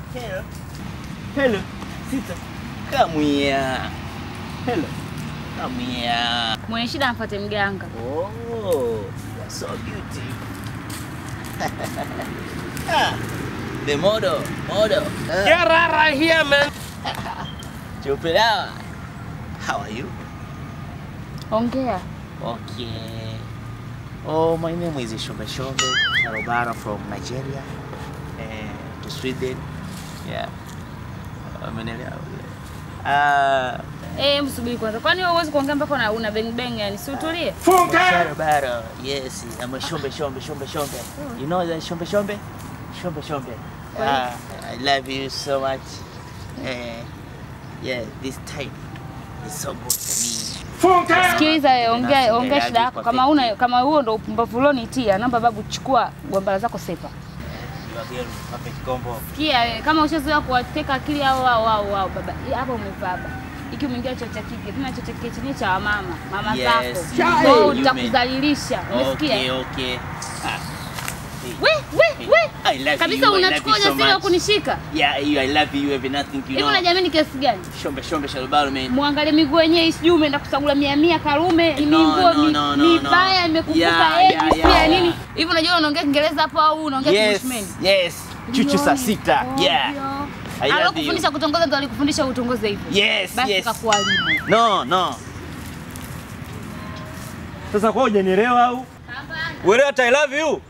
Hello. Hello. Sita. Come here. Hello. Come here. Mwenye shida amfuate mganga. Oh, you're so beauty. The model. Get right here, man. Chupela. How are you? Ongea. Okay. Oh, my name is Shombe Sharobara from Nigeria to Sweden. Yeah. Msubiri kwanza. Kwani wewe huwezi kuongea mpaka una bang bang yani? Si utulie. Sharobara. Yes, I'm a Shombe. You know that Shombe? Shombe. I love you so much. Yeah, this type is so good to me. Sikiliza ongea shida yako. Kama huo ndo upumbavu ulionitia, naomba babu chukua gwambala zako sepa. Sikia kama ushazoea kuwateka akili hao baba. Hapo umevaba. Iki umeingia chuo cha kike, tena chuo cha kike chenye cha mama zako. Ndio utakudhalilisha. Umesikia? Okay. We. I love kabisa you. Unachukua ujasiri wa kunishika? Yeah, I love you. Have nothing you know. Hivi unajiamini kiasi gani? Shombe Sharobara man. Muangalie miguu yenyewe sijui umeenda kusagula 100 karume, miguu mibaya imekukuta pia nini? Hivi unajua unaongea Kiingereza hapo au unaongea Kishmeni? Yes. Chuchu saa 6. Yeah. Alikufundisha kutongoza ndo alikufundisha utongoze hivyo. Yes. Basi kakuharibu. No. Sasa kwa hujanielewa au? Hapana. Wewe I love you.